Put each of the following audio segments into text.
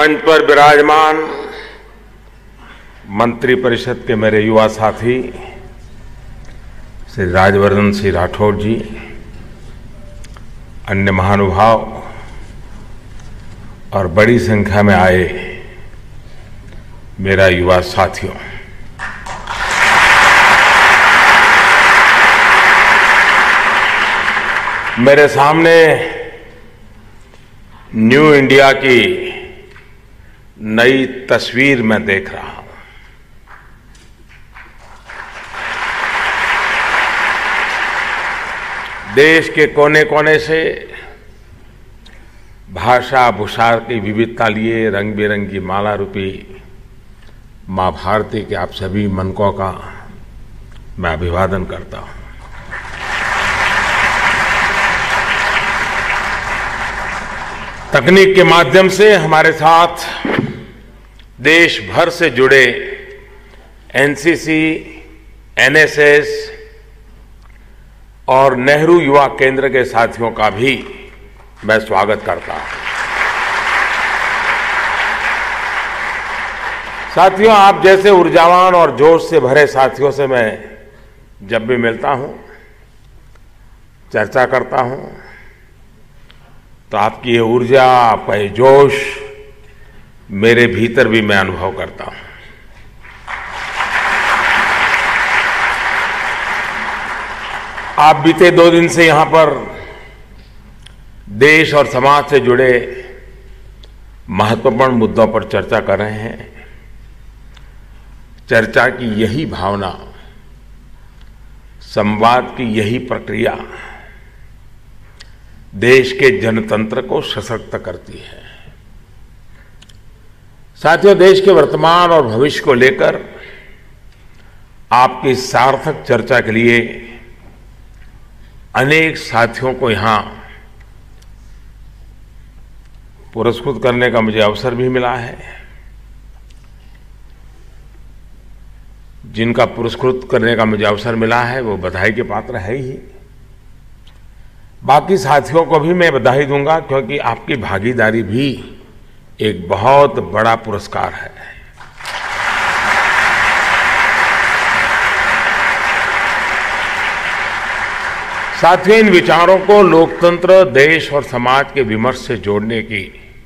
मंच पर विराजमान मंत्री परिषद के मेरे युवा साथी श्री राजवर्धन सिंह राठौड़ जी, अन्य महानुभाव और बड़ी संख्या में आए मेरा युवा साथियों, मेरे सामने न्यू इंडिया की नई तस्वीर मैं देख रहा हूं। देश के कोने कोने से भाषा भूषा की विविधता लिए रंग बिरंगी माला रूपी मां भारती के आप सभी मनकों का मैं अभिवादन करता हूं। तकनीक के माध्यम से हमारे साथ देश भर से जुड़े एनसीसी, एनएसएस और नेहरू युवा केंद्र के साथियों का भी मैं स्वागत करता हूं। साथियों, आप जैसे ऊर्जावान और जोश से भरे साथियों से मैं जब भी मिलता हूं, चर्चा करता हूं, तो आपकी ये ऊर्जा, आपका ये जोश मेरे भीतर भी मैं अनुभव करता हूं। आप बीते 2 दिन से यहां पर देश और समाज से जुड़े महत्वपूर्ण मुद्दों पर चर्चा कर रहे हैं। चर्चा की यही भावना, संवाद की यही प्रक्रिया देश के जनतंत्र को सशक्त करती है। साथियों, देश के वर्तमान और भविष्य को लेकर आपकी सार्थक चर्चा के लिए अनेक साथियों को यहां पुरस्कृत करने का मुझे अवसर भी मिला है। जिनका पुरस्कृत करने का मुझे अवसर मिला है वो बधाई के पात्र है ही। बाकी साथियों को भी मैं बधाई दूंगा, क्योंकि आपकी भागीदारी भी एक बहुत बड़ा पुरस्कार है। साथियों, इन विचारों को लोकतंत्र, देश और समाज के विमर्श से जोड़ने की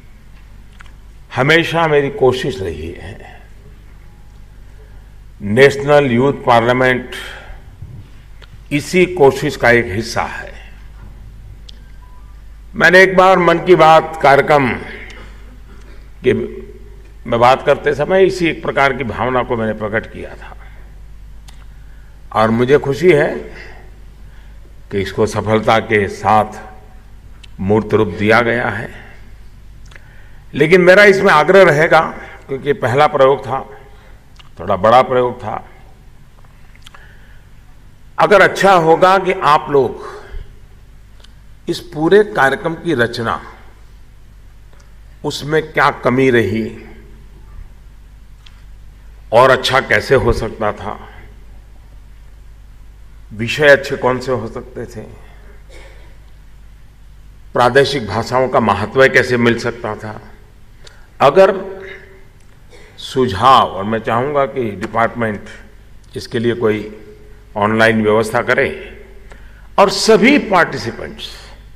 हमेशा मेरी कोशिश रही है। नेशनल यूथ पार्लियामेंट इसी कोशिश का एक हिस्सा है। मैंने एक बार मन की बात कार्यक्रम के में बात करते समय इसी एक प्रकार की भावना को मैंने प्रकट किया था, और मुझे खुशी है कि इसको सफलता के साथ मूर्त रूप दिया गया है। लेकिन मेरा इसमें आग्रह रहेगा, क्योंकि पहला प्रयोग था, थोड़ा बड़ा प्रयोग था। अगर अच्छा होगा कि आप लोग इस पूरे कार्यक्रम की रचना, उसमें क्या कमी रही और अच्छा कैसे हो सकता था, विषय अच्छे कौन से हो सकते थे, प्रादेशिक भाषाओं का महत्व कैसे मिल सकता था, अगर सुझाव, और मैं चाहूंगा कि डिपार्टमेंट इसके लिए कोई ऑनलाइन व्यवस्था करे और सभी पार्टिसिपेंट्स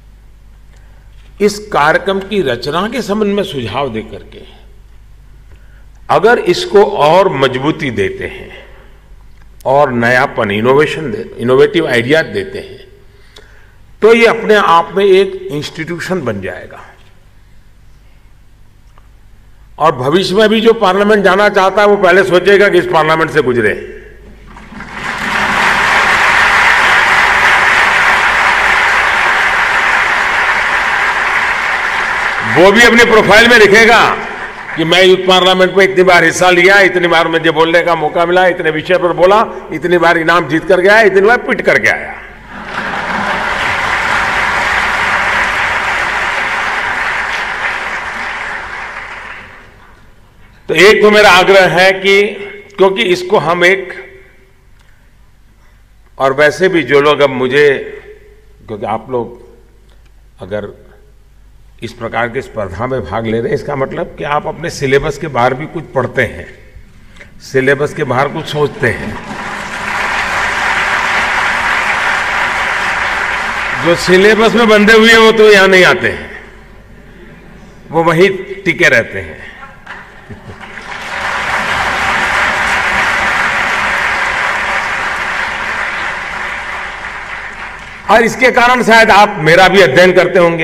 इस कार्यक्रम की रचना के संबंध में सुझाव दे करके अगर इसको और मजबूती देते हैं और नयापन, इनोवेटिव आइडियाज देते हैं, तो ये अपने आप में एक इंस्टीट्यूशन बन जाएगा। और भविष्य में भी जो पार्लियामेंट जाना चाहता है वो पहले सोचेगा कि इस पार्लियामेंट से गुजरे। वो भी अपनी प्रोफाइल में लिखेगा कि मैं यूथ पार्लियामेंट में इतनी बार हिस्सा लिया, इतनी बार मुझे बोलने का मौका मिला, इतने विषय पर बोला, इतनी बार इनाम जीत कर गया, इतनी बार पिट करके आया। तो एक तो मेरा आग्रह है कि क्योंकि इसको हम एक, और वैसे भी जो लोग अब मुझे, क्योंकि आप लोग अगर इस प्रकार की स्पर्धा में भाग ले रहे हैं, इसका मतलब कि आप अपने सिलेबस के बाहर भी कुछ पढ़ते हैं, सिलेबस के बाहर कुछ सोचते हैं। जो सिलेबस में बंधे हुए हैं वो तो यहां नहीं आते हैं, वो वहीं टिके रहते हैं। और इसके कारण शायद आप मेरा भी अध्ययन करते होंगे।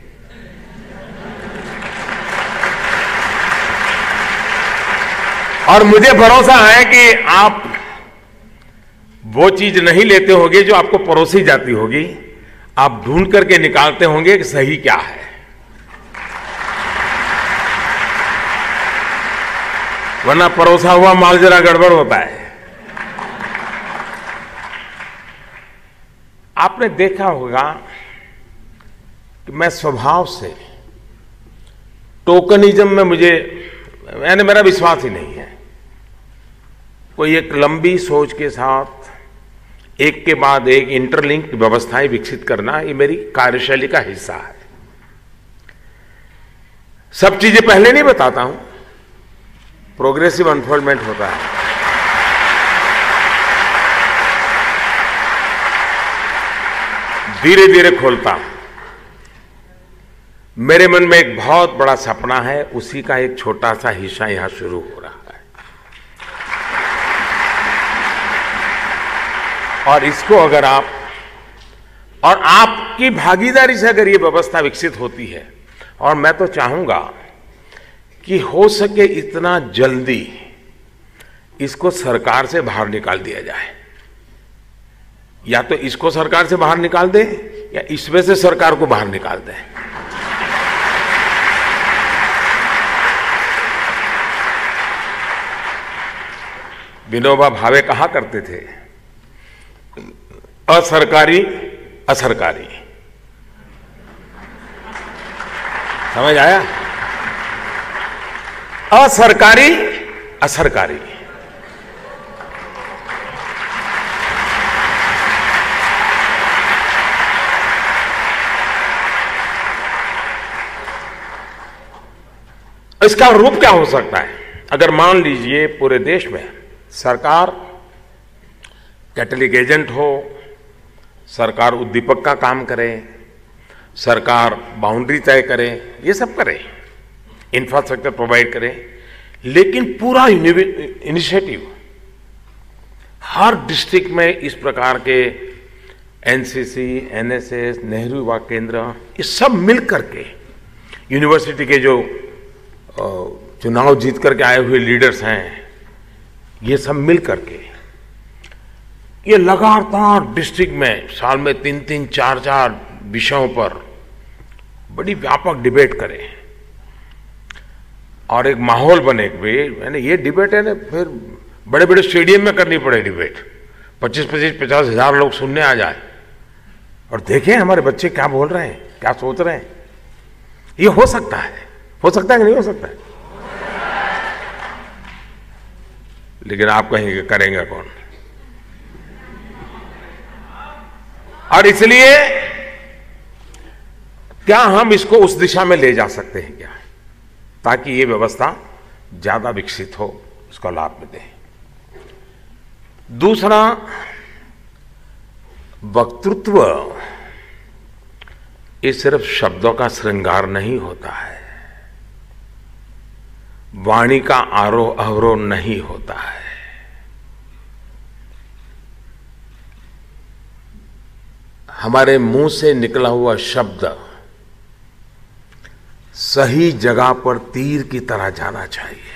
और मुझे भरोसा है कि आप वो चीज नहीं लेते होंगे जो आपको परोसी जाती होगी, आप ढूंढ करके निकालते होंगे कि सही क्या है। वरना परोसा हुआ माल जरा गड़बड़ होता है। आपने देखा होगा कि मैं स्वभाव से टोकनिज्म में मेरा विश्वास ही नहीं है। कोई एक लंबी सोच के साथ एक के बाद एक इंटरलिंक्ड व्यवस्थाएं विकसित करना, ये मेरी कार्यशैली का हिस्सा है। सब चीजें पहले नहीं बताता हूं, प्रोग्रेसिव अनफोल्डमेंट होता है। धीरे धीरे खोलता हूं। मेरे मन में एक बहुत बड़ा सपना है, उसी का एक छोटा सा हिस्सा यहां शुरू हो रहा है। और इसको अगर आपकी भागीदारी से अगर ये व्यवस्था विकसित होती है, और मैं तो चाहूंगा कि हो सके इतना जल्दी इसको सरकार से बाहर निकाल दिया जाए। या तो इसको सरकार से बाहर निकाल दे, या इसमें से सरकार को बाहर निकाल दे। विनोबा भावे कहा करते थे, असरकारी असरकारी। समझ आया? असरकारी असरकारी। इसका रूप क्या हो सकता है? अगर मान लीजिए पूरे देश में सरकार कैटलिक एजेंट हो, सरकार उद्दीपक का काम करे, सरकार बाउंड्री तय करे, ये सब करे, इंफ्रास्ट्रक्चर प्रोवाइड करे, लेकिन पूरा इनिशिएटिव हर डिस्ट्रिक्ट में इस प्रकार के एनसीसी, एनएसएस, नेहरू युवा केंद्र, ये सब मिल करके यूनिवर्सिटी के जो चुनाव जीत करके आए हुए लीडर्स हैं, ये सब मिल करके ये लगातार डिस्ट्रिक्ट में साल में 3-3, 4-4 विषयों पर बड़ी व्यापक डिबेट करें और एक माहौल बने। मैंने ये डिबेट है ना, फिर बड़े बड़े स्टेडियम में करनी पड़े डिबेट, 25-50 हजार लोग सुनने आ जाए और देखें हमारे बच्चे क्या बोल रहे हैं, क्या सोच रहे हैं। ये हो सकता है कि नहीं हो सकता है? लेकिन आप कहेंगे करेंगे कौन? और इसलिए क्या हम इसको उस दिशा में ले जा सकते हैं क्या, ताकि ये व्यवस्था ज्यादा विकसित हो, उसका लाभ मिले। दूसरा, वक्तृत्व ये सिर्फ शब्दों का श्रृंगार नहीं होता है, वाणी का आरोह अवरोह नहीं होता है। हमारे मुंह से निकला हुआ शब्द सही जगह पर तीर की तरह जाना चाहिए।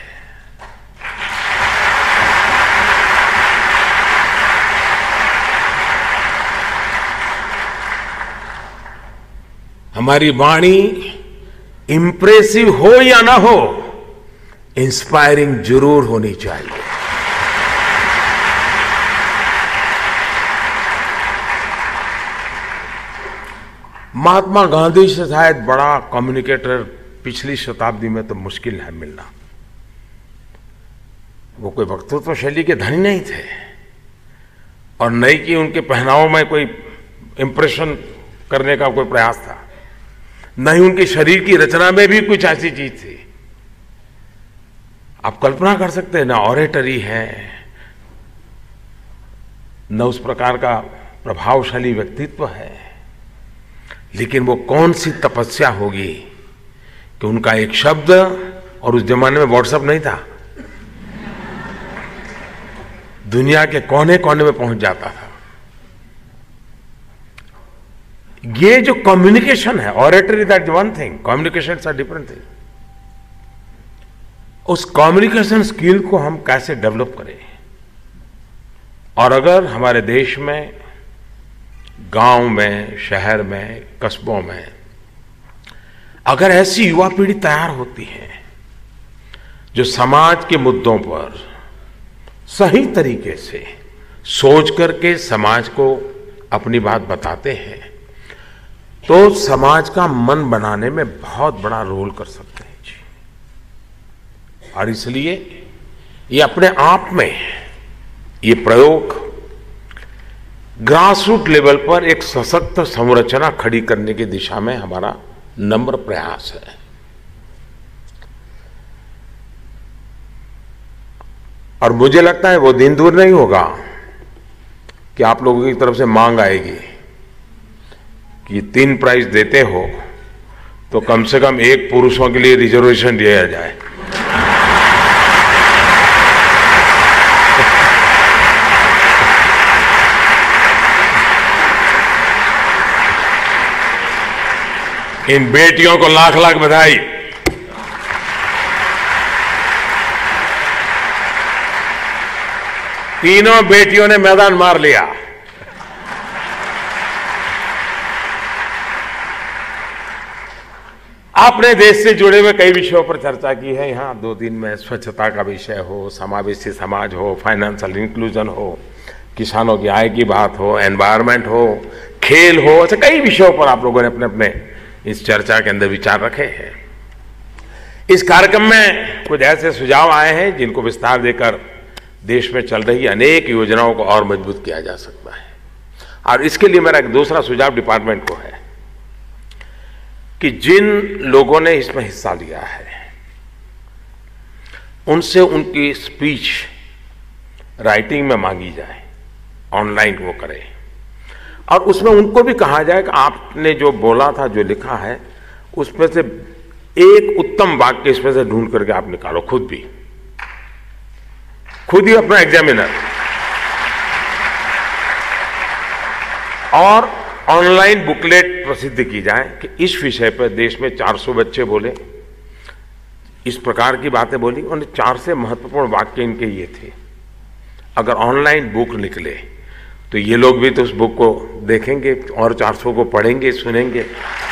हमारी वाणी इंप्रेसिव हो या ना हो, इंस्पायरिंग जरूर होनी चाहिए। महात्मा गांधी से शायद बड़ा कम्युनिकेटर पिछली शताब्दी में तो मुश्किल है मिलना। वो कोई वक्तृत्व शैली के धनी नहीं थे और नहीं कि उनके पहनावों में कोई इंप्रेशन करने का कोई प्रयास था, न ही उनके शरीर की रचना में भी कुछ ऐसी चीज थी। आप कल्पना कर सकते हैं, ना ऑरेटरी है, न उस प्रकार का प्रभावशाली व्यक्तित्व है, लेकिन वो कौन सी तपस्या होगी कि उनका एक शब्द, और उस जमाने में व्हाट्सएप नहीं था, दुनिया के कोने कोने में पहुंच जाता था। ये जो कम्युनिकेशन है, oratory that one thing, communication is a different thing. उस कम्युनिकेशन स्किल को हम कैसे डेवलप करें, और अगर हमारे देश में गांव में, शहर में, कस्बों में अगर ऐसी युवा पीढ़ी तैयार होती है जो समाज के मुद्दों पर सही तरीके से सोच करके समाज को अपनी बात बताते हैं, तो समाज का मन बनाने में बहुत बड़ा रोल कर सकते हैं जी। और इसलिए ये अपने आप में ये प्रयोग ग्रासरूट लेवल पर एक सशक्त संरचना खड़ी करने की दिशा में हमारा नम्र प्रयास है। और मुझे लगता है वो दिन दूर नहीं होगा कि आप लोगों की तरफ से मांग आएगी कि 3 प्राइज देते हो तो कम से कम एक पुरुषों के लिए रिजर्वेशन दिया जाए। इन बेटियों को लाख लाख बधाई। तीनों बेटियों ने मैदान मार लिया। आपने देश से जुड़े हुए कई विषयों पर चर्चा की है। यहां 2 दिन में स्वच्छता का विषय हो, समावेशी समाज हो, फाइनेंशियल इंक्लूजन हो, किसानों की आय की बात हो, एनवायरमेंट हो, खेल हो, ऐसे कई विषयों पर आप लोगों ने अपने अपने इस चर्चा के अंदर विचार रखे हैं। इस कार्यक्रम में कुछ ऐसे सुझाव आए हैं जिनको विस्तार देकर देश में चल रही अनेक योजनाओं को और मजबूत किया जा सकता है। और इसके लिए मेरा एक दूसरा सुझाव डिपार्टमेंट को है कि जिन लोगों ने इसमें हिस्सा लिया है उनसे उनकी स्पीच राइटिंग में मांगी जाए, ऑनलाइन वो करें, और उसमें उनको भी कहा जाए कि आपने जो बोला था, जो लिखा है, उसमें से एक उत्तम वाक्य इसमें से ढूंढ करके आप निकालो, खुद ही अपना एग्जामिनर, और ऑनलाइन बुकलेट प्रसिद्ध की जाए कि इस विषय पर देश में 400 बच्चे बोले, इस प्रकार की बातें बोली, और 4 से महत्वपूर्ण वाक्य इनके ये थे। अगर ऑनलाइन बुक निकले तो ये लोग भी तो उस बुक को देखेंगे और 400 को पढ़ेंगे, सुनेंगे,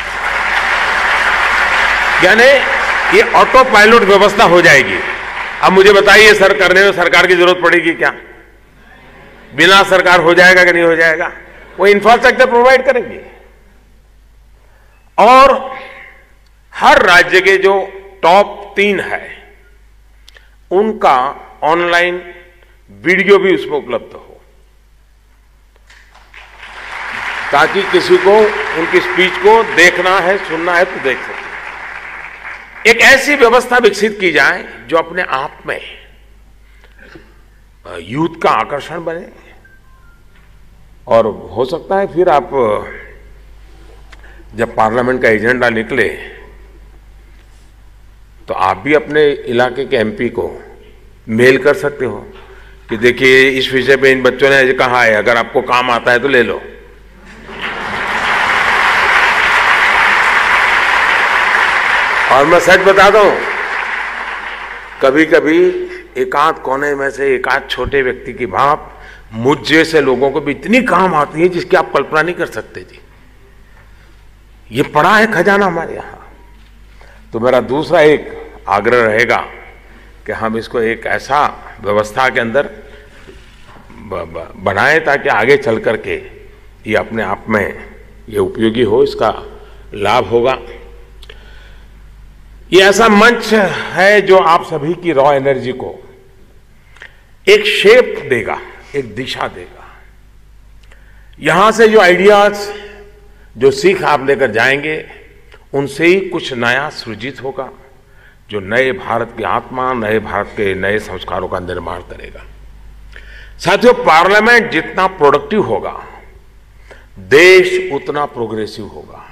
यानी ये ऑटो पायलट व्यवस्था हो जाएगी। अब मुझे बताइए, सर करने में सरकार की जरूरत पड़ेगी क्या? बिना सरकार हो जाएगा कि नहीं हो जाएगा? वो इंफ्रास्ट्रक्चर प्रोवाइड करेंगे। और हर राज्य के जो टॉप 3 है उनका ऑनलाइन वीडियो भी उसमें उपलब्ध हो, ताकि किसी को उनकी स्पीच को देखना है, सुनना है तो देख सके। एक ऐसी व्यवस्था विकसित की जाए जो अपने आप में यूथ का आकर्षण बने, और हो सकता है फिर आप जब पार्लियामेंट का एजेंडा निकले तो आप भी अपने इलाके के एमपी को मेल कर सकते हो कि देखिए इस विषय पे इन बच्चों ने कहा है, अगर आपको काम आता है तो ले लो। और मैं सच बताता हूं, कभी कभी एकाध कोने में से एकाध छोटे व्यक्ति की बात मुझ जैसे लोगों को भी इतनी काम आती है जिसकी आप कल्पना नहीं कर सकते जी। ये पड़ा है खजाना हमारे यहां। तो मेरा दूसरा एक आग्रह रहेगा कि हम इसको एक ऐसा व्यवस्था के अंदर बनाएं ताकि आगे चल करके ये अपने आप में ये उपयोगी हो, इसका लाभ होगा। ये ऐसा मंच है जो आप सभी की रॉ एनर्जी को एक शेप देगा, एक दिशा देगा। यहां से जो आइडियाज, जो सीख आप लेकर जाएंगे, उनसे ही कुछ नया सृजित होगा, जो नए भारत की आत्मा, नए भारत के नए संस्कारों का निर्माण करेगा। साथियों, पार्लियामेंट जितना प्रोडक्टिव होगा, देश उतना प्रोग्रेसिव होगा।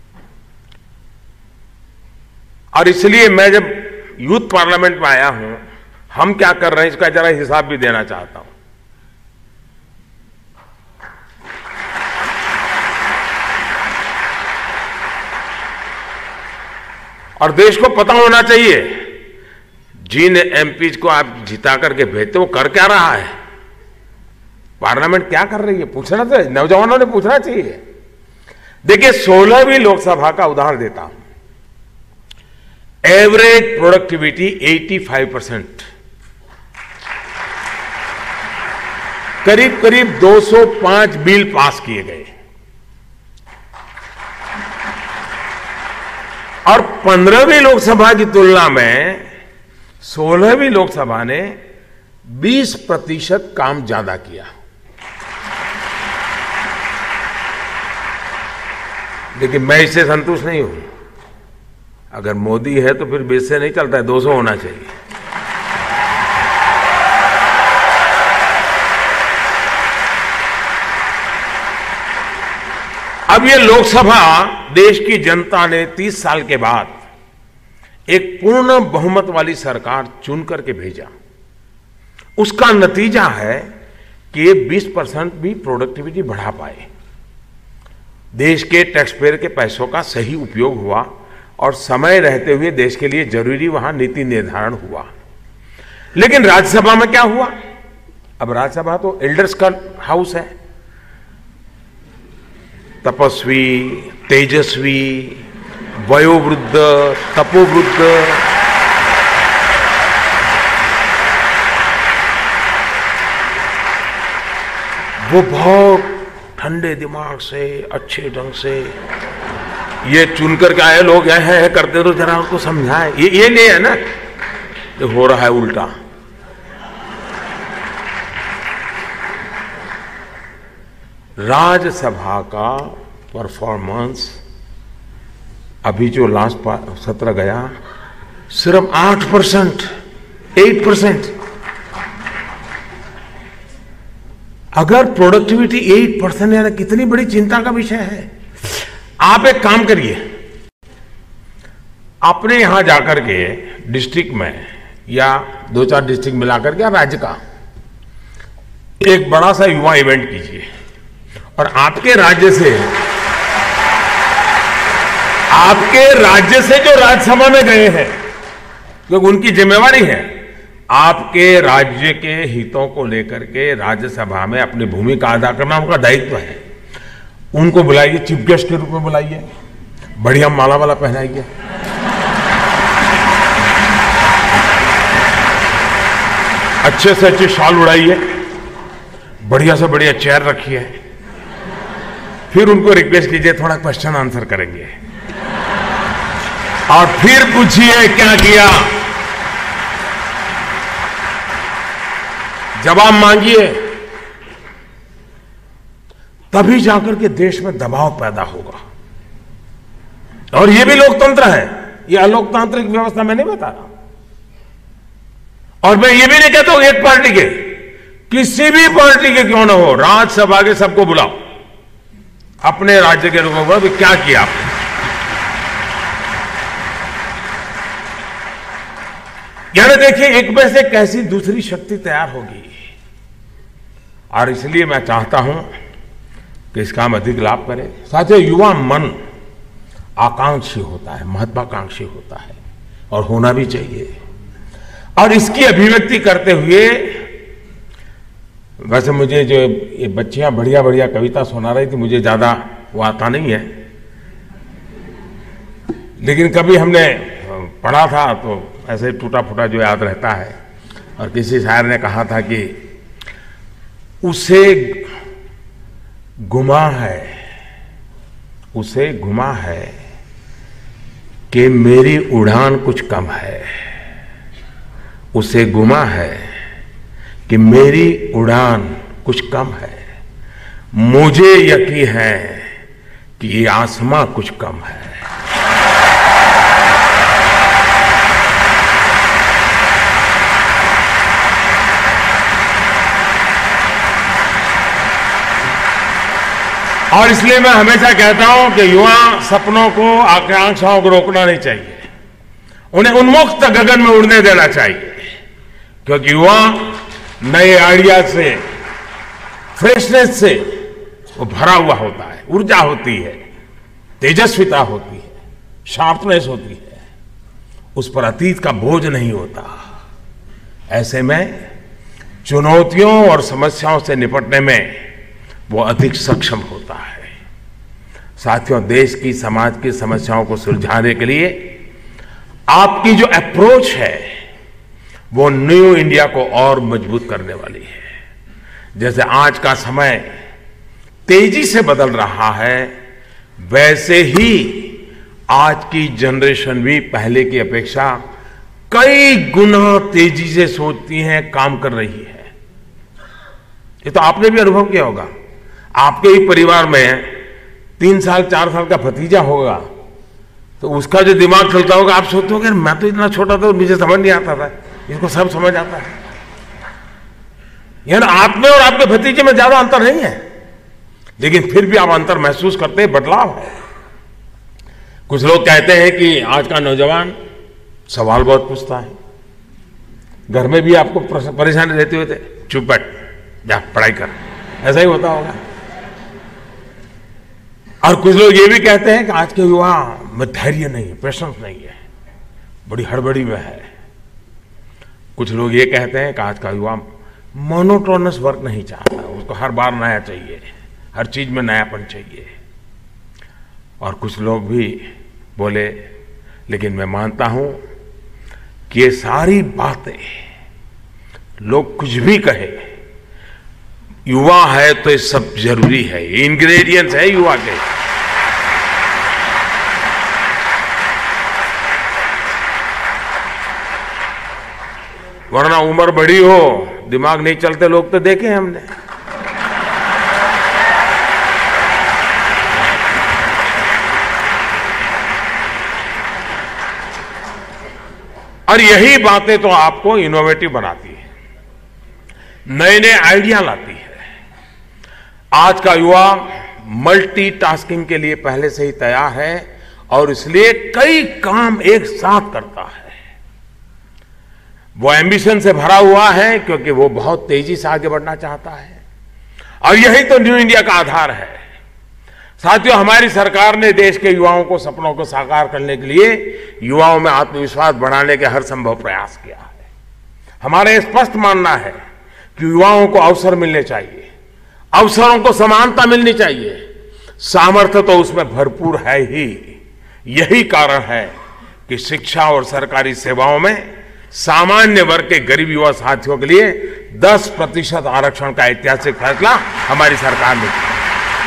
और इसलिए मैं जब यूथ पार्लियामेंट में आया हूं, हम क्या कर रहे हैं इसका जरा हिसाब भी देना चाहता हूं। और देश को पता होना चाहिए, जिन एमपीज को आप जिता करके भेजते वो कर क्या रहा है, पार्लियामेंट क्या कर रही है, पूछना चाहिए, नौजवानों ने पूछना चाहिए। देखिए, 16वीं लोकसभा का उदाहरण देता हूं। एवरेज प्रोडक्टिविटी 85%, करीब करीब 205 बिल पास किए गए। और 15वीं लोकसभा की तुलना में 16वीं लोकसभा ने 20% काम ज्यादा किया। लेकिन मैं इससे संतुष्ट नहीं हूं। अगर मोदी है तो फिर 20 से नहीं चलता है, 200 होना चाहिए। अब ये लोकसभा देश की जनता ने 30 साल के बाद एक पूर्ण बहुमत वाली सरकार चुन करके भेजा। उसका नतीजा है कि ये 20% भी प्रोडक्टिविटी बढ़ा पाए। देश के टैक्स पेयर के पैसों का सही उपयोग हुआ और समय रहते हुए देश के लिए जरूरी वहां नीति निर्धारण हुआ। लेकिन राज्यसभा में क्या हुआ? अब राज्यसभा तो एल्डर्स का हाउस है। तपस्वी, तेजस्वी, वयोवृद्ध, तपोवृद्ध, वो बहुत ठंडे दिमाग से, अच्छे ढंग से ये चुनकर के आए लोग है करते, तो जरा उनको समझाए। ये नहीं है ना, ये हो रहा है उल्टा। राज्यसभा का परफॉर्मेंस अभी जो लास्ट सत्र गया, सिर्फ 8%, 8%। अगर प्रोडक्टिविटी 8% है, कितनी बड़ी चिंता का विषय है। आप एक काम करिए, अपने यहां जाकर के डिस्ट्रिक्ट में या 2-4 डिस्ट्रिक्ट मिलाकर के राज्य का एक बड़ा सा युवा इवेंट कीजिए और आपके राज्य से जो राज्यसभा में गए हैं, क्योंकि उनकी जिम्मेवारी है आपके राज्य के हितों को लेकर के राज्यसभा में अपनी भूमिका अदा करना, उनका दायित्व है। उनको बुलाइए, चीफ गेस्ट के रूप में बुलाइए, बढ़िया माला वाला पहनाइए, अच्छे से अच्छे शॉल उड़ाइए, बढ़िया से बढ़िया चेयर रखिए, फिर उनको रिक्वेस्ट कीजिए थोड़ा क्वेश्चन आंसर करेंगे और फिर पूछिए क्या किया, जवाब मांगिए, तभी जाकर के देश में दबाव पैदा होगा। और ये भी लोकतंत्र है, ये अलोकतांत्रिक व्यवस्था मैं नहीं बता रहा। और मैं ये भी नहीं कहता हूं एक पार्टी के, किसी भी पार्टी के क्यों ना हो, राज्यसभा के सबको बुलाओ, अपने राज्य के लोगों को भी क्या किया आपने। यानी देखिए, एक में से कैसी दूसरी शक्ति तैयार होगी। और इसलिए मैं चाहता हूं कि इसका हम अधिक लाभ करें। साथियों, युवा मन आकांक्षी होता है, महत्वाकांक्षी होता है और होना भी चाहिए। और इसकी अभिव्यक्ति करते हुए, वैसे मुझे जो ये बच्चियां बढ़िया बढ़िया कविता सुना रही थी, मुझे ज्यादा वो आता नहीं है, लेकिन कभी हमने पढ़ा था तो ऐसे टूटा फूटा जो याद रहता है। और किसी शायर ने कहा था कि उसे गुमा है कि मेरी उड़ान कुछ कम है, उसे गुमा है कि मेरी उड़ान कुछ कम है, मुझे यकीन है कि ये आसमां कुछ कम है। और इसलिए मैं हमेशा कहता हूं कि युवा सपनों को, आकांक्षाओं को रोकना नहीं चाहिए, उन्हें उन्मुक्त गगन में उड़ने देना चाहिए, क्योंकि युवा नए आइडिया से, फ्रेशनेस से वो भरा हुआ होता है, ऊर्जा होती है, तेजस्विता होती है, शार्पनेस होती है, उस पर अतीत का बोझ नहीं होता। ऐसे में चुनौतियों और समस्याओं से निपटने में वो अधिक सक्षम होता है। साथियों, देश की, समाज की समस्याओं को सुलझाने के लिए आपकी जो अप्रोच है वो न्यू इंडिया को और मजबूत करने वाली है। जैसे आज का समय तेजी से बदल रहा है, वैसे ही आज की जनरेशन भी पहले की अपेक्षा कई गुना तेजी से सोचती है, काम कर रही है। ये तो आपने भी अनुभव किया होगा। आपके ही परिवार में 3 साल 4 साल का भतीजा होगा तो उसका जो दिमाग चलता होगा, आप सोचते हो कि मैं तो इतना छोटा था, मुझे समझ नहीं आता था, इसको सब समझ आता है। यानी आप में और आपके भतीजे में ज्यादा अंतर नहीं है, लेकिन फिर भी आप अंतर महसूस करते हैं, बदलाव है। कुछ लोग कहते हैं कि आज का नौजवान सवाल बहुत पूछता है, घर में भी आपको परेशानी रहती हुए थे, चुप बैठ, जा पढ़ाई कर, ऐसा ही होता होगा। और कुछ लोग ये भी कहते हैं कि आज के युवा में धैर्य नहीं है, पेशेंस नहीं है, बड़ी हड़बड़ी में है। कुछ लोग ये कहते हैं कि आज का युवा मोनोटोनस वर्क नहीं चाहता, उसको हर बार नया चाहिए, हर चीज में नयापन चाहिए। और कुछ लोग भी बोले, लेकिन मैं मानता हूं कि ये सारी बातें, लोग कुछ भी कहे, युवा है तो ये सब जरूरी है, ये इंग्रेडिएंट्स है युवा के। वरना उम्र बड़ी हो, दिमाग नहीं चलते लोग तो देखे हमने। और यही बातें तो आपको इनोवेटिव बनाती है, नए नए आइडिया लाती है। आज का युवा मल्टीटास्किंग के लिए पहले से ही तैयार है और इसलिए कई काम एक साथ करता है। वो एम्बिशन से भरा हुआ है क्योंकि वो बहुत तेजी से आगे बढ़ना चाहता है, और यही तो न्यू इंडिया का आधार है। साथियों, हमारी सरकार ने देश के युवाओं को सपनों को साकार करने के लिए युवाओं में आत्मविश्वास बढ़ाने के हर संभव प्रयास किया है। हमारा यह स्पष्ट मानना है कि युवाओं को अवसर मिलने चाहिए, अवसरों को समानता मिलनी चाहिए, सामर्थ्य तो उसमें भरपूर है ही। यही कारण है कि शिक्षा और सरकारी सेवाओं में सामान्य वर्ग के गरीब युवा साथियों के लिए 10% आरक्षण का ऐतिहासिक फैसला हमारी सरकार ने किया।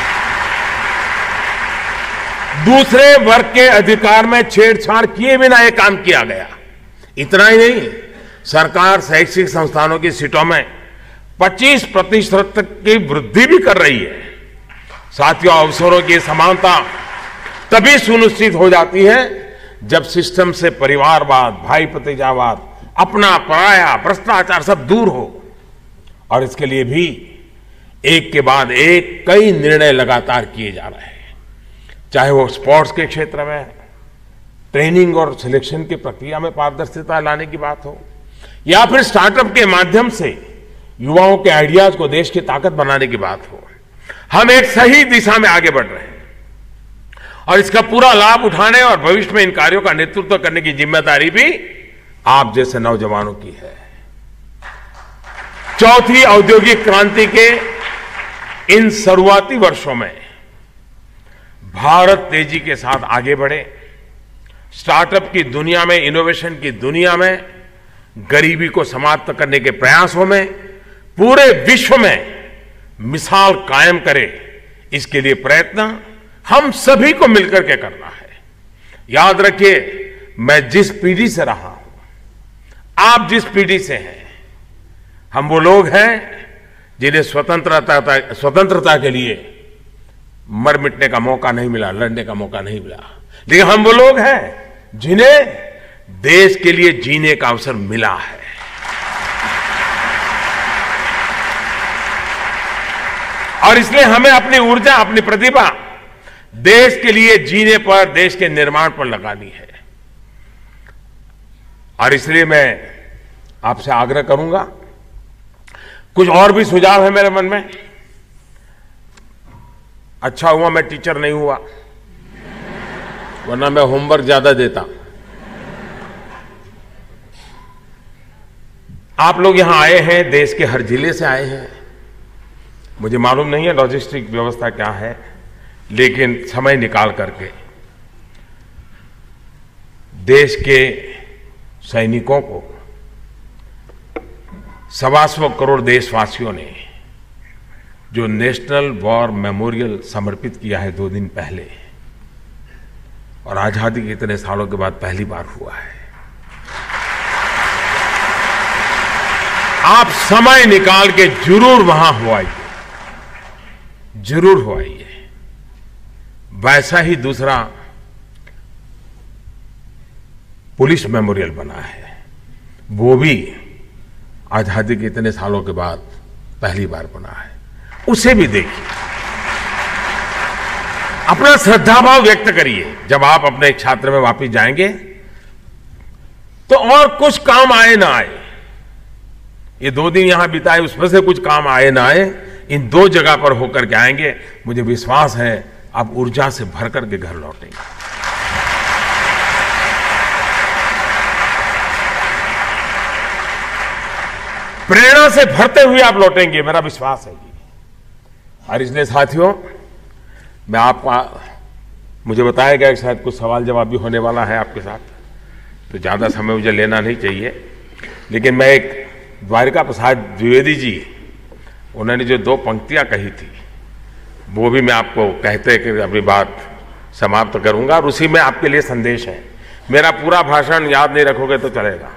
दूसरे वर्ग के अधिकार में छेड़छाड़ किए बिना यह काम किया गया। इतना ही नहीं, सरकार शैक्षिक संस्थानों की सीटों में 25% तक की वृद्धि भी कर रही है। साथियों, अवसरों की समानता तभी सुनिश्चित हो जाती है जब सिस्टम से परिवारवाद, भाई भतीजावाद, अपना पराया, भ्रष्टाचार सब दूर हो। और इसके लिए भी एक के बाद एक कई निर्णय लगातार किए जा रहे हैं, चाहे वो स्पोर्ट्स के क्षेत्र में ट्रेनिंग और सिलेक्शन की प्रक्रिया में पारदर्शिता लाने की बात हो, या फिर स्टार्टअप के माध्यम से युवाओं के आइडियाज को देश की ताकत बनाने की बात हो। हम एक सही दिशा में आगे बढ़ रहे हैं और इसका पूरा लाभ उठाने और भविष्य में इन कार्यों का नेतृत्व करने की जिम्मेदारी भी आप जैसे नौजवानों की है। चौथी औद्योगिक क्रांति के इन शुरुआती वर्षों में भारत तेजी के साथ आगे बढ़े, स्टार्टअप की दुनिया में, इनोवेशन की दुनिया में, गरीबी को समाप्त करने के प्रयासों में पूरे विश्व में मिसाल कायम करे। इसके लिए प्रयत्न हम सभी को मिलकर के करना है। याद रखिए, मैं जिस पीढ़ी से रहा हूं, आप जिस पीढ़ी से हैं, हम वो लोग हैं जिन्हें स्वतंत्रता के लिए मर मिटने का मौका नहीं मिला, लड़ने का मौका नहीं मिला, लेकिन हम वो लोग हैं जिन्हें देश के लिए जीने का अवसर मिला है। और इसलिए हमें अपनी ऊर्जा, अपनी प्रतिभा देश के लिए जीने पर, देश के निर्माण पर लगानी है। और इसलिए मैं आपसे आग्रह करूंगा, कुछ और भी सुझाव है मेरे मन में। अच्छा हुआ मैं टीचर नहीं हुआ, वरना मैं होमवर्क ज्यादा देता। आप लोग यहां आए हैं, देश के हर जिले से आए हैं। मुझे मालूम नहीं है लॉजिस्टिक व्यवस्था क्या है, लेकिन समय निकाल करके देश के सैनिकों को, 125 करोड़ देशवासियों ने जो नेशनल वॉर मेमोरियल समर्पित किया है 2 दिन पहले, और आजादी के इतने सालों के बाद पहली बार हुआ है। आप समय निकाल के जरूर वहां हुआइए, जरूर हुआइए। वैसा ही दूसरा पुलिस मेमोरियल बना है, वो भी आजादी के इतने सालों के बाद पहली बार बना है, उसे भी देखिए। अपना श्रद्धाभाव व्यक्त करिए। जब आप अपने छात्र में वापस जाएंगे तो और कुछ काम आए ना आए, ये 2 दिन यहां बिताए उसमें से कुछ काम आए ना आए, इन 2 जगह पर होकर के आएंगे, मुझे विश्वास है आप ऊर्जा से भर करके घर लौटेंगे। प्रेरणा से भरते हुए आप लौटेंगे, मेरा विश्वास है जी। और इसलिए साथियों, मैं आपका, मुझे बताया गया कि शायद कुछ सवाल जवाब भी होने वाला है आपके साथ, तो ज्यादा समय मुझे लेना नहीं चाहिए। लेकिन मैं एक द्वारिका प्रसाद द्विवेदी जी, उन्होंने जो 2 पंक्तियां कही थी, वो भी मैं आपको कहते कि अपनी बात समाप्त करूंगा, और उसी में आपके लिए संदेश है। मेरा पूरा भाषण याद नहीं रखोगे तो चलेगा।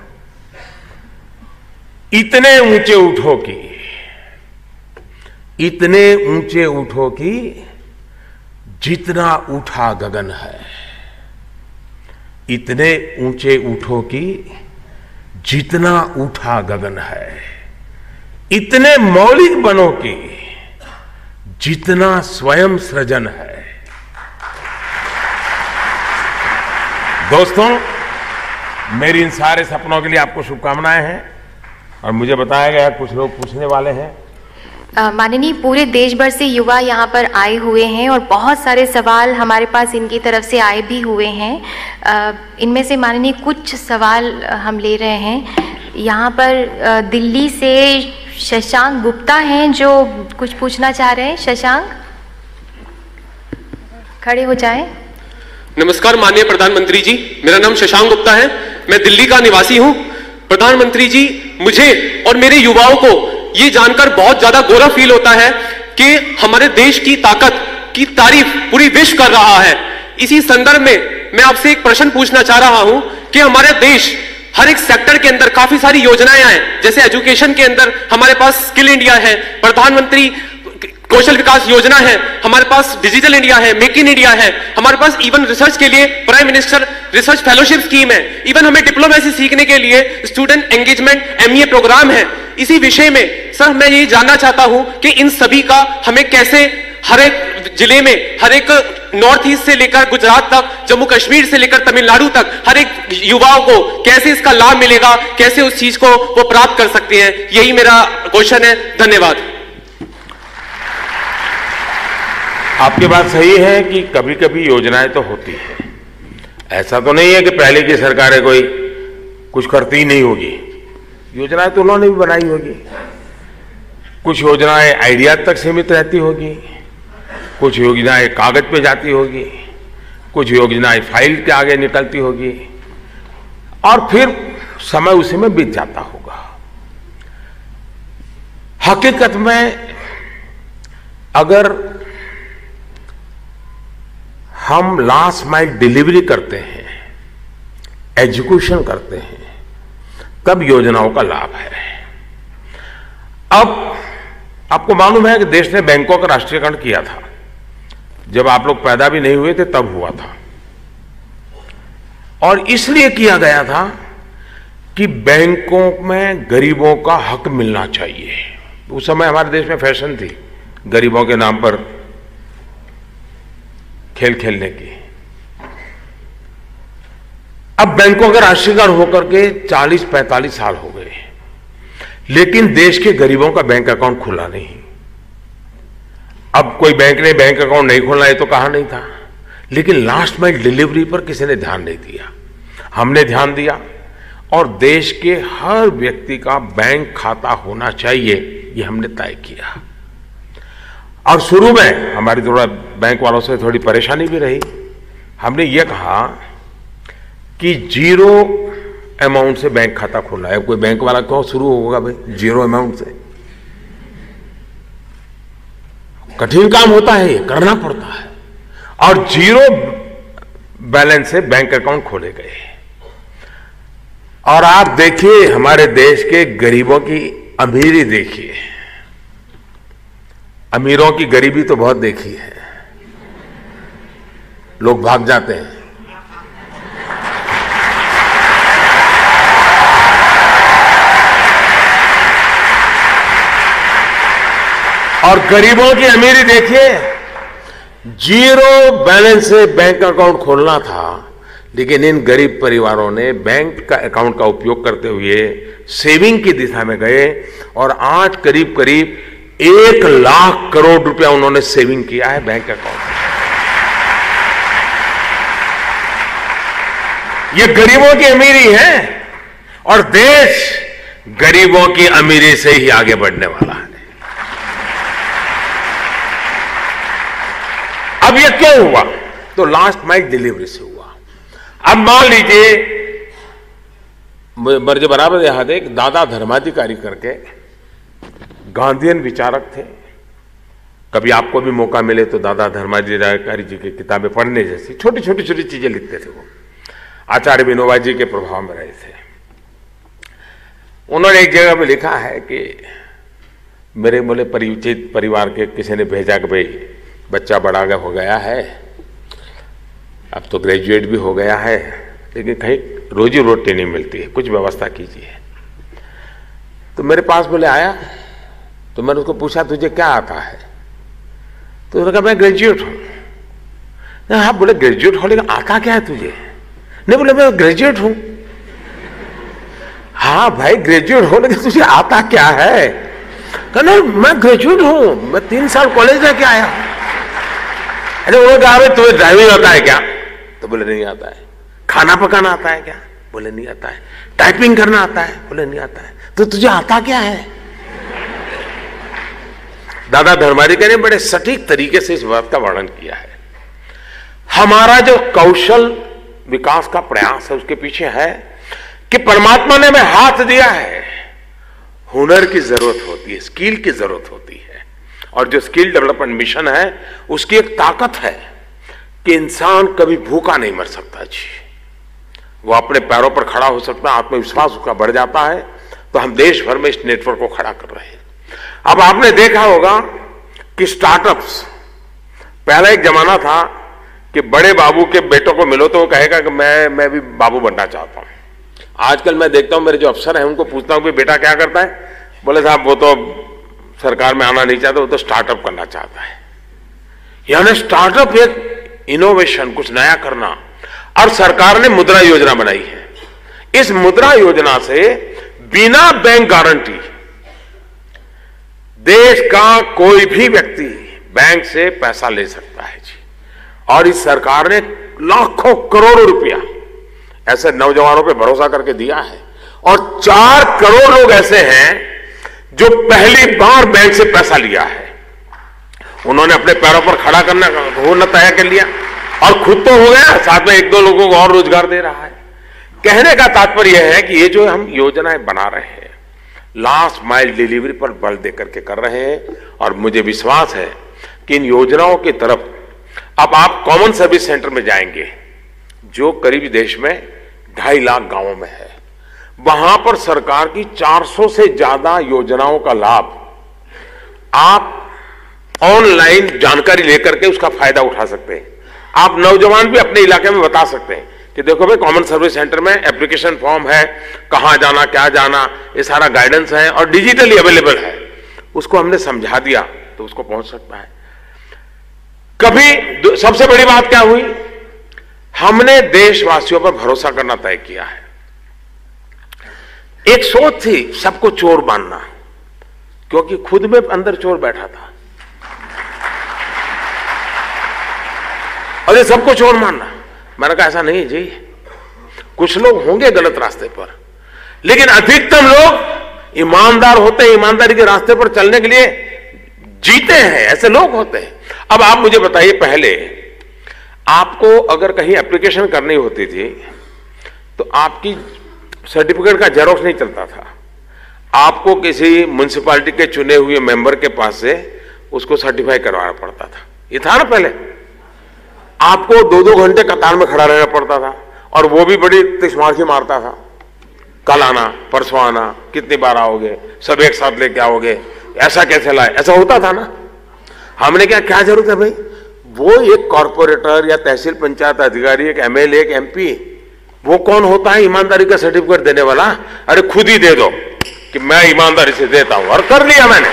इतने ऊंचे उठो कि, इतने ऊंचे उठो कि जितना उठा गगन है, इतने ऊंचे उठो कि जितना उठा गगन है, इतने मौलिक बनो कि जितना स्वयं सृजन है। दोस्तों, मेरी इन सारे सपनों के लिए आपको शुभकामनाएं हैं। और मुझे बताया गया कुछ लोग पूछने वाले हैं। माननीय, पूरे देश भर से युवा यहाँ पर आए हुए हैं और बहुत सारे सवाल हमारे पास इनकी तरफ से आए भी हुए हैं। इनमें से माननीय कुछ सवाल हम ले रहे हैं। यहाँ पर दिल्ली से शशांक गुप्ता हैं जो कुछ पूछना चाह रहे हैं। शशांक, खड़े हो जाएं। नमस्कार माननीय प्रधानमंत्री जी, मेरा नाम शशांक गुप्ता है, मैं दिल्ली का निवासी हूं। प्रधानमंत्री जी, मुझे और मेरे युवाओं को ये जानकर बहुत ज्यादा गौरव फील होता है कि हमारे देश की ताकत की तारीफ पूरी विश्व कर रहा है। इसी संदर्भ में मैं आपसे एक प्रश्न पूछना चाह रहा हूं कि हमारे देश हर एक सेक्टर के अंदर काफी सारी योजनाएं हैं, जैसे एजुकेशन के अंदर हमारे पास स्किल इंडिया है, प्रधानमंत्री कौशल विकास योजना है, हमारे पास डिजिटल इंडिया है, मेक इन इंडिया है, हमारे पास इवन रिसर्च के लिए prime minister research fellowship scheme है, इवन हमें डिप्लोमेसी सीखने के लिए स्टूडेंट एंगेजमेंट एमईए प्रोग्राम है। इसी विषय में सर मैं ये जानना चाहता हूं कि इन सभी का हमें कैसे हर एक जिले में, हर एक नॉर्थ ईस्ट से लेकर गुजरात तक, जम्मू कश्मीर से लेकर तमिलनाडु तक, हर एक युवाओं को कैसे इसका लाभ मिलेगा, कैसे उस चीज को वो प्राप्त कर सकते हैं, यही मेरा क्वेश्चन है। धन्यवाद। आपकी बात सही है कि कभी कभी योजनाएं तो होती है, ऐसा तो नहीं है कि पहले की सरकारें कोई कुछ करती ही नहीं होगी। योजनाएं तो उन्होंने भी बनाई होगी। कुछ योजनाएं आइडिया तक सीमित रहती होगी, कुछ योजनाएं कागज पे जाती होगी, कुछ योजनाएं फाइल के आगे निकलती होगी, और फिर समय उसी में बीत जाता होगा। हकीकत में अगर हम लास्ट माइल डिलीवरी करते हैं, एजुकेशन करते हैं, तब योजनाओं का लाभ है। अब आपको मालूम है कि देश ने बैंकों का राष्ट्रीयकरण किया था, जब आप लोग पैदा भी नहीं हुए थे तब हुआ था, और इसलिए किया गया था कि बैंकों में गरीबों का हक मिलना चाहिए। उस समय हमारे देश में फैशन थी, गरीबों के नाम पर खेल खेलने की। अब बैंकों के राष्ट्रीयकरण होकर के 40-45 साल हो गए, लेकिन देश के गरीबों का बैंक अकाउंट खुला नहीं। अब कोई बैंक ने बैंक अकाउंट नहीं खोलना, ये तो कहा नहीं था, लेकिन लास्ट माइल डिलीवरी पर किसी ने ध्यान नहीं दिया। हमने ध्यान दिया और देश के हर व्यक्ति का बैंक खाता होना चाहिए, ये हमने तय किया। और शुरू में हमारी थोड़ा बैंक वालों से थोड़ी परेशानी भी रही। हमने ये कहा कि 0 अमाउंट से बैंक खाता खोलना है। कोई बैंक वाला क्यों शुरू होगा भाई 0 अमाउंट से? कठिन काम होता है, ये करना पड़ता है। और 0 बैलेंस से बैंक अकाउंट खोले गए। और आप देखिए हमारे देश के गरीबों की अमीरी देखिए। अमीरों की गरीबी तो बहुत देखी है, लोग भाग जाते हैं। और गरीबों की अमीरी देखिए। 0 बैलेंस से बैंक अकाउंट खोलना था, लेकिन इन गरीब परिवारों ने बैंक का अकाउंट का उपयोग करते हुए सेविंग की दिशा में गए और आज करीब करीब 1 लाख करोड़ रुपया उन्होंने सेविंग किया है बैंक अकाउंट में। ये गरीबों की अमीरी है और देश गरीबों की अमीरी से ही आगे बढ़ने वाला है। अब ये क्यों हुआ? तो लास्ट माइल डिलीवरी से हुआ। अब मान लीजिए, मुझे बराबर याद है, एक दादा धर्माधिकारी करके गांधीयन विचारक थे। कभी आपको भी मौका मिले तो दादा धर्माधिकारी जी की किताबें पढ़ने जैसी छोटी छोटी चीजें लिखते थे वो। आचार्य विनोबा जी के प्रभाव में रहे थे। उन्होंने एक जगह पे लिखा है कि मेरे बोले परिचित परिवार के किसी ने भेजा कि भाई बच्चा बड़ा हो गया है, अब तो ग्रेजुएट भी हो गया है, लेकिन कहीं रोजी रोटी नहीं मिलती है, कुछ व्यवस्था कीजिए। तो मेरे पास बोले आया, तो मैंने उसको पूछा तुझे क्या आता है? तो उसने कहा मैं ग्रेजुएट हूं। हाँ बोले ग्रेजुएट हो, लेकिन आता क्या है तुझे? नहीं बोले मैं ग्रेजुएट हूं। हाँ भाई ग्रेजुएट हो, लेकिन तुझे आता क्या है? कहना मैं ग्रेजुएट हूं, मैं 3 साल कॉलेज जाके आया। अरे वो कहा तुम्हें ड्राइविंग आता है क्या? तो बोले नहीं आता है। खाना पकाना आता है क्या? बोले नहीं आता है। टाइपिंग करना आता है? बोले नहीं आता है। तो तुझे आता क्या है? दादा धर्माधिकारी ने बड़े सटीक तरीके से इस बात का वर्णन किया है। हमारा जो कौशल विकास का प्रयास है उसके पीछे है कि परमात्मा ने हमें हाथ दिया है, हुनर की जरूरत होती है, स्किल की जरूरत होती है। और जो स्किल डेवलपमेंट मिशन है उसकी एक ताकत है कि इंसान कभी भूखा नहीं मर सकता जी, वो अपने पैरों पर खड़ा हो सकता है, आत्मविश्वास उसका बढ़ जाता है। तो हम देश भर में इस नेटवर्क को खड़ा कर रहे हैं। अब आपने देखा होगा कि स्टार्टअप्स, पहला एक जमाना था कि बड़े बाबू के बेटों को मिलो तो वो कहेगा कि मैं भी बाबू बनना चाहता हूं। आजकल मैं देखता हूं मेरे जो अफसर हैं उनको पूछता हूं कि बेटा क्या करता है? बोले साहब वो तो सरकार में आना नहीं चाहता, वो तो स्टार्टअप करना चाहता है। यानी स्टार्टअप एक इनोवेशन, कुछ नया करना। और सरकार ने मुद्रा योजना बनाई है। इस मुद्रा योजना से बिना बैंक गारंटी देश का कोई भी व्यक्ति बैंक से पैसा ले सकता है जी। और इस सरकार ने लाखों करोड़ों रुपया ऐसे नौजवानों पे भरोसा करके दिया है। और 4 करोड़ लोग ऐसे हैं जो पहली बार बैंक से पैसा लिया है। उन्होंने अपने पैरों पर खड़ा करना होना तय कर लिया और खुद तो हो गया, साथ में 1-2 लोगों को और रोजगार दे रहा है। कहने का तात्पर्य यह है कि ये जो हम योजनाएं बना रहे हैं लास्ट माइल डिलीवरी पर बल देकर के कर रहे हैं। और मुझे विश्वास है कि इन योजनाओं की तरफ अब आप कॉमन सर्विस सेंटर में जाएंगे जो करीब देश में 2.5 लाख गांवों में है। वहां पर सरकार की 400 से ज्यादा योजनाओं का लाभ आप ऑनलाइन जानकारी लेकर के उसका फायदा उठा सकते हैं। आप नौजवान भी अपने इलाके में बता सकते हैं कि देखो भाई कॉमन सर्विस सेंटर में एप्लीकेशन फॉर्म है, कहां जाना क्या जाना, ये सारा गाइडेंस है और डिजिटली अवेलेबल है। उसको हमने समझा दिया तो उसको पहुंच सकता है। कभी सबसे बड़ी बात क्या हुई, हमने देशवासियों पर भरोसा करना तय किया है। एक सोच थी सबको चोर मानना, क्योंकि खुद में अंदर चोर बैठा था, और ये सबको चोर मानना। मैंने कहा ऐसा नहीं जी, कुछ लोग होंगे गलत रास्ते पर, लेकिन अधिकतम लोग ईमानदार होते हैं, ईमानदारी के रास्ते पर चलने के लिए जीते हैं, ऐसे लोग होते हैं। अब आप मुझे बताइए, पहले आपको अगर कहीं एप्लीकेशन करनी होती थी तो आपकी सर्टिफिकेट का जेरॉक्स नहीं चलता था, आपको किसी म्युनिसिपैलिटी के चुने हुए मेंबर के पास से उसको सर्टिफाई करवाना पड़ता था। ये था ना पहले, आपको 2-2 घंटे कतार में खड़ा रहना पड़ता था, और वो भी बड़ी तिश्मार्शी मारता था, कल आना, परसों आना, कितनी बार आओगे, सब एक साथ लेके आओगे, ऐसा कैसे लाए, ऐसा होता था ना। हमने क्या जरूरत है भाई, वो एक कॉर्पोरेटर या तहसील पंचायत अधिकारी, एक एमएलए, एक एमपी, वो कौन होता है ईमानदारी का सर्टिफिकेट देने वाला? अरे खुद ही दे दो कि मैं ईमानदारी से देता हूं, और कर लिया मैंने।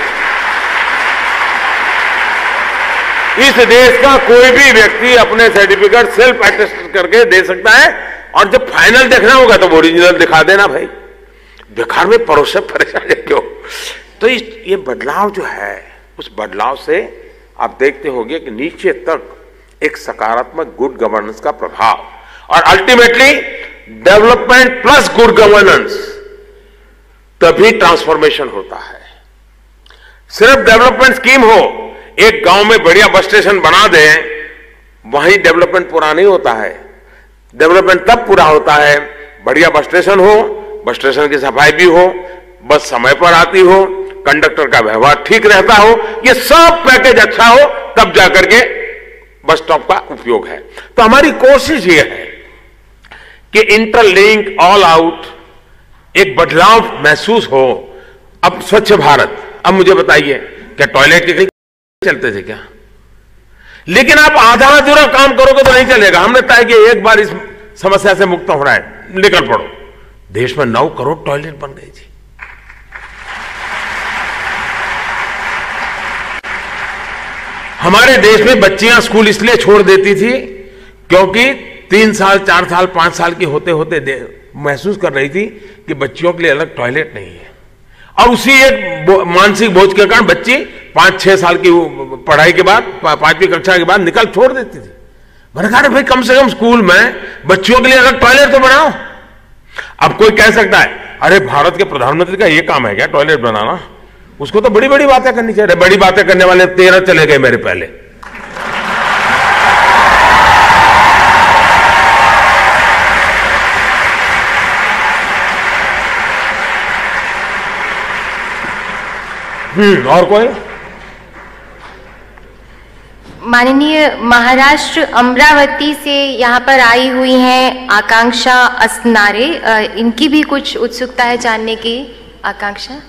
इस देश का कोई भी व्यक्ति अपने सर्टिफिकेट सेल्फ अटेस्ट करके दे सकता है, और जब फाइनल देखना होगा तो ओरिजिनल दिखा देना भाई, बेकार में परोसे परेशान क्यों। तो ये बदलाव जो है, उस बदलाव से आप देखते होंगे कि नीचे तक एक सकारात्मक गुड गवर्नेंस का प्रभाव, और ultimately development plus good governance, तभी ट्रांसफॉर्मेशन होता है। सिर्फ डेवलपमेंट स्कीम हो, एक गांव में बढ़िया बस स्टेशन बना दें, वहीं डेवलपमेंट पूरा नहीं होता है। डेवलपमेंट तब पूरा होता है बढ़िया बस स्टेशन हो, बस स्टेशन की सफाई भी हो, बस समय पर आती हो, कंडक्टर का व्यवहार ठीक रहता हो, ये सब पैकेज अच्छा हो, तब जाकर के बस स्टॉप का उपयोग है। तो हमारी कोशिश ये है कि इंटरलिंक, ऑल आउट एक बदलाव महसूस हो। अब स्वच्छ भारत, अब मुझे बताइए, क्या टॉयलेट के चलते थे क्या? लेकिन आप आधा अधूरा काम करोगे तो नहीं चलेगा। हमने तय किया एक बार इस समस्या से मुक्त होना है, निकल पड़ो। देश में 9 करोड़ टॉयलेट बन गई थी। हमारे देश में बच्चियां स्कूल इसलिए छोड़ देती थी क्योंकि 3 साल, 4 साल, 5 साल की होते होते महसूस कर रही थी कि बच्चियों के लिए अलग टॉयलेट नहीं है, और उसी एक मानसिक बोझ के कारण बच्ची 5-6 साल की पढ़ाई के बाद, 5वीं कक्षा के बाद निकल छोड़ देती थी। मैंने कहा भाई कम से कम स्कूल में बच्चियों के लिए अलग टॉयलेट तो बनाओ। अब कोई कह सकता है अरे भारत के प्रधानमंत्री का ये काम है क्या टॉयलेट बनाना? उसको तो बड़ी बड़ी बातें करनी चाहिए। बड़ी बातें करने वाले 13 चले गए मेरे पहले। और कोई? माननीय महाराष्ट्र अमरावती से यहाँ पर आई हुई हैं आकांक्षा असनारे, इनकी भी कुछ उत्सुकता है जानने की। आकांक्षा।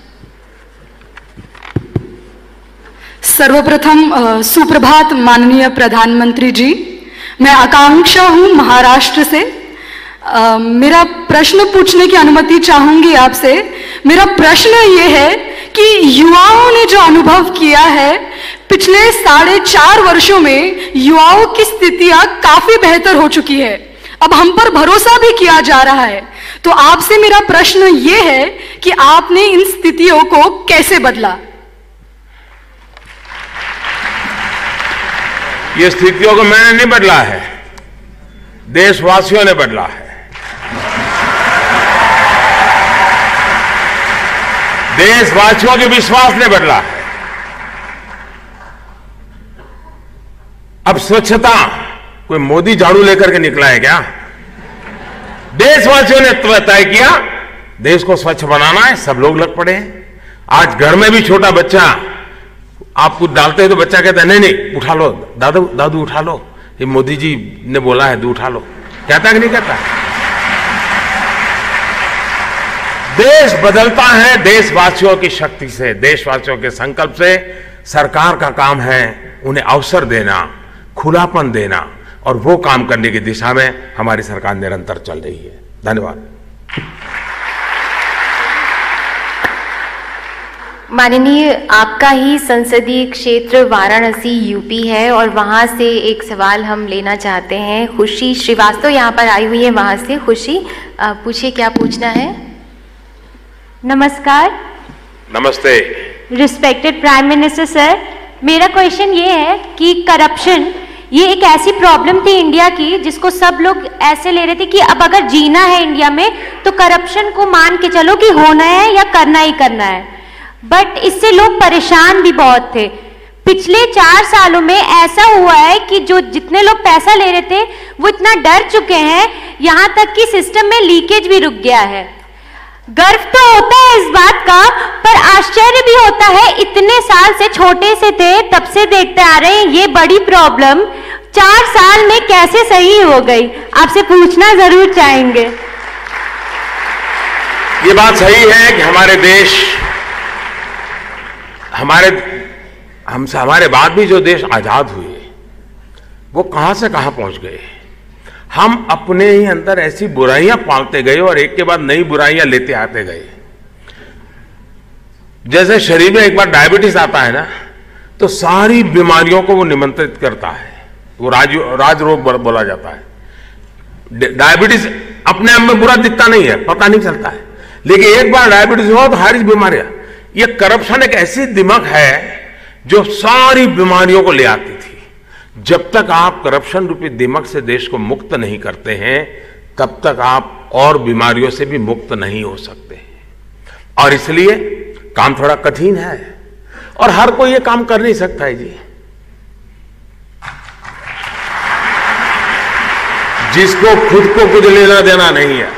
सर्वप्रथम सुप्रभात माननीय प्रधानमंत्री जी, मैं आकांक्षा हूँ महाराष्ट्र से। मेरा प्रश्न पूछने की अनुमति चाहूंगी आपसे। मेरा प्रश्न ये है कि युवाओं ने जो अनुभव किया है, पिछले 4.5 वर्षों में युवाओं की स्थितियां काफी बेहतर हो चुकी है। अब हम पर भरोसा भी किया जा रहा है। तो आपसे मेरा प्रश्न ये है कि आपने इन स्थितियों को कैसे बदला? ये स्थितियों को मैंने नहीं बदला है, देशवासियों ने बदला है। देशवासियों के विश्वास ने बदला है। अब स्वच्छता कोई मोदी झाड़ू लेकर के निकला है क्या? देशवासियों ने तय किया देश को स्वच्छ बनाना है, सब लोग लग पड़े हैं। आज घर में भी छोटा बच्चा आप कुछ डालते हैं तो बच्चा कहता है नहीं नहीं उठा लो दादू, दादू उठा लो, ये मोदी जी ने बोला है, तू उठा लो। कहता है कि नहीं कहता? देश बदलता है देशवासियों की शक्ति से, देशवासियों के संकल्प से। सरकार का काम है उन्हें अवसर देना, खुलापन देना, और वो काम करने की दिशा में हमारी सरकार निरंतर चल रही है। धन्यवाद। माननीय, आपका ही संसदीय क्षेत्र वाराणसी यूपी है और वहाँ से एक सवाल हम लेना चाहते हैं। खुशी श्रीवास्तव यहाँ पर आई हुई है वहाँ से। खुशी, पूछिए क्या पूछना है। नमस्कार। नमस्ते। रिस्पेक्टेड प्राइम मिनिस्टर सर, मेरा क्वेश्चन ये है कि करप्शन ये एक ऐसी प्रॉब्लम थी इंडिया की जिसको सब लोग ऐसे ले रहे थे कि अब अगर जीना है इंडिया में तो करप्शन को मान के चलो कि होना है या करना ही करना है, बट इससे लोग परेशान भी बहुत थे। पिछले 4 सालों में ऐसा हुआ है कि जो जितने लोग पैसा ले रहे थे वो इतना डर चुके हैं, यहाँ तक कि सिस्टम में लीकेज भी रुक गया है। गर्व तो होता है इस बात का, पर आश्चर्य भी होता है, इतने साल से छोटे से थे तब से देखते आ रहे हैं ये बड़ी प्रॉब्लम 4 साल में कैसे सही हो गई, आपसे पूछना जरूर चाहेंगे। ये बात सही है कि हमारे देश, हमारे बाद भी जो देश आजाद हुए वो कहां से कहां पहुंच गए। हम अपने ही अंदर ऐसी बुराइयां पालते गए और एक के बाद नई बुराइयां लेते आते गए। जैसे शरीर में एक बार डायबिटीज आता है ना, तो सारी बीमारियों को वो निमंत्रित करता है, वो राज रोग बोला जाता है। डायबिटीज अपने आप में बुरा दिखता नहीं है, पता नहीं चलता है, लेकिन एक बार डायबिटीज हो तो सारी बीमारियां। ये करप्शन एक ऐसी दिमक है जो सारी बीमारियों को ले आती थी। जब तक आप करप्शन रूपी दिमक से देश को मुक्त नहीं करते हैं, तब तक आप और बीमारियों से भी मुक्त नहीं हो सकते। और इसलिए काम थोड़ा कठिन है और हर कोई ये काम कर नहीं सकता है जी। जिसको खुद को कुछ लेना देना नहीं है,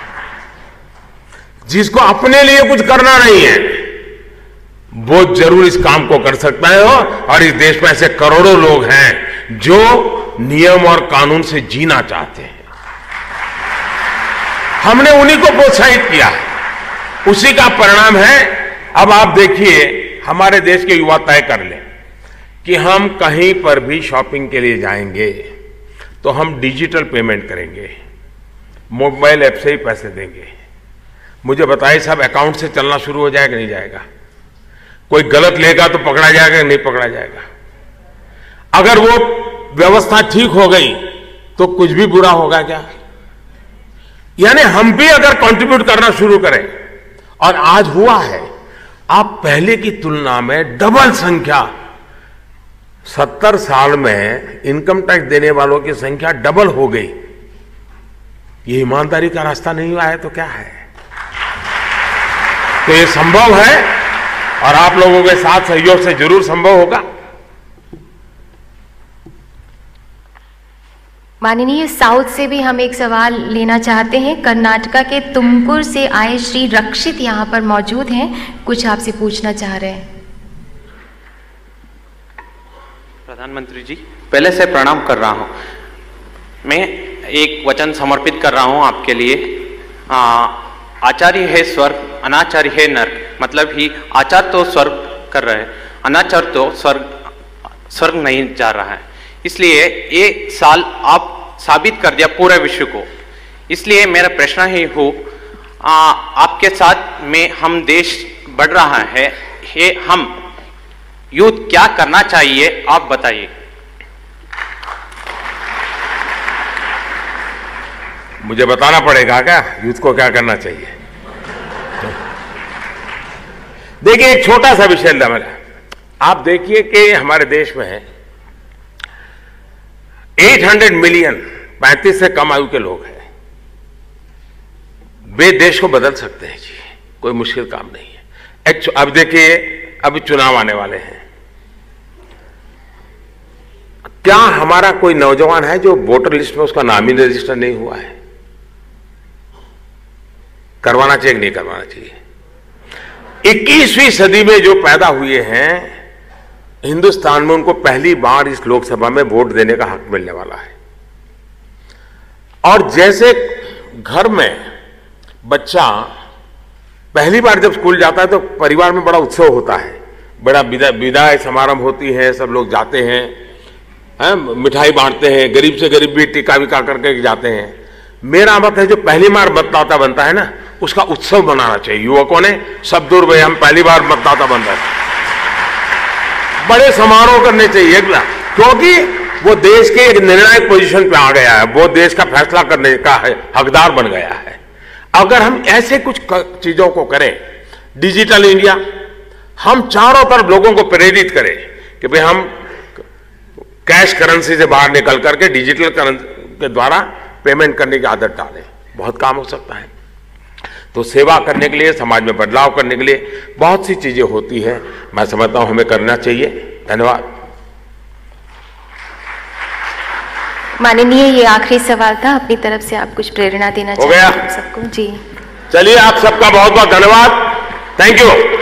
जिसको अपने लिए कुछ करना नहीं है, वो जरूर इस काम को कर सकता है। और इस देश में ऐसे करोड़ों लोग हैं जो नियम और कानून से जीना चाहते हैं। हमने उन्हीं को प्रोत्साहित किया, उसी का परिणाम है। अब आप देखिए, हमारे देश के युवा तय कर लें कि हम कहीं पर भी शॉपिंग के लिए जाएंगे तो हम डिजिटल पेमेंट करेंगे, मोबाइल ऐप से ही पैसे देंगे। मुझे बताइए साहब, अकाउंट से चलना शुरू हो जाएगा नहीं जाएगा? कोई गलत लेगा तो पकड़ा जाएगा नहीं पकड़ा जाएगा? अगर वो व्यवस्था ठीक हो गई तो कुछ भी बुरा होगा क्या? यानी हम भी अगर कंट्रीब्यूट करना शुरू करें, और आज हुआ है, आप पहले की तुलना में डबल संख्या, 70 साल में इनकम टैक्स देने वालों की संख्या डबल हो गई। ये ईमानदारी का रास्ता नहीं हुआ है तो क्या है? तो ये संभव है और आप लोगों के साथ सहयोग से जरूर संभव होगा। माननीय, साउथ से भी हम एक सवाल लेना चाहते हैं। कर्नाटका के तुमकुर से आए श्री रक्षित यहाँ पर मौजूद हैं, कुछ आपसे पूछना चाह रहे हैं। प्रधानमंत्री जी, पहले से प्रणाम कर रहा हूँ। मैं एक वचन समर्पित कर रहा हूँ आपके लिए। आचार्य है स्वर्ग, अनाचार्य है नर्क। मतलब ही आचार तो स्वर्ग कर रहे हैं, अनाचार तो स्वर्ग नहीं जा रहा है। इसलिए ये साल आप साबित कर दिया पूरे विश्व को। इसलिए मेरा प्रश्न ही हो, आपके साथ में हम देश बढ़ रहा है, हम यूथ क्या करना चाहिए आप बताइए। मुझे बताना पड़ेगा क्या यूथ को क्या करना चाहिए? देखिए, एक छोटा सा विषय मेरा, आप देखिए कि हमारे देश में 800 मिलियन 35 से कम आयु के लोग हैं। वे देश को बदल सकते हैं जी, कोई मुश्किल काम नहीं है। अब देखिए, अभी चुनाव आने वाले हैं। क्या हमारा कोई नौजवान है जो वोटर लिस्ट में उसका नाम ही रजिस्टर नहीं हुआ है? करवाना चाहिए कि नहीं करवाना चाहिए? 21वीं सदी में जो पैदा हुए हैं हिंदुस्तान में, उनको पहली बार इस लोकसभा में वोट देने का हक मिलने वाला है। और जैसे घर में बच्चा पहली बार जब स्कूल जाता है तो परिवार में बड़ा उत्सव होता है, बड़ा विदाई समारोह होती है, सब लोग जाते हैं, मिठाई बांटते हैं, गरीब से गरीब भी टीका विका करके जाते हैं। मेरा मत है जो पहली बार बतलाता बनता है ना, उसका उत्सव मनाना चाहिए। युवकों ने सब दूर भाई हम पहली बार मतदाता बन रहे हैं, बड़े समारोह करने चाहिए, क्योंकि वो देश के एक निर्णायक पोजीशन पे आ गया है, वो देश का फैसला करने का हकदार बन गया है। अगर हम ऐसे कुछ चीजों को करें, डिजिटल इंडिया, हम चारों तरफ लोगों को प्रेरित करें कि भाई हम कैश करेंसी से बाहर निकल करके डिजिटल करेंसी के द्वारा पेमेंट करने की आदत डालें, बहुत काम हो सकता है। तो सेवा करने के लिए, समाज में बदलाव करने के लिए बहुत सी चीजें होती हैं, मैं समझता हूं हमें करना चाहिए। धन्यवाद। माननीय, ये आखिरी सवाल था, अपनी तरफ से आप कुछ प्रेरणा देना हो गया सबको? जी चलिए, आप सबका बहुत बहुत धन्यवाद। Thank you.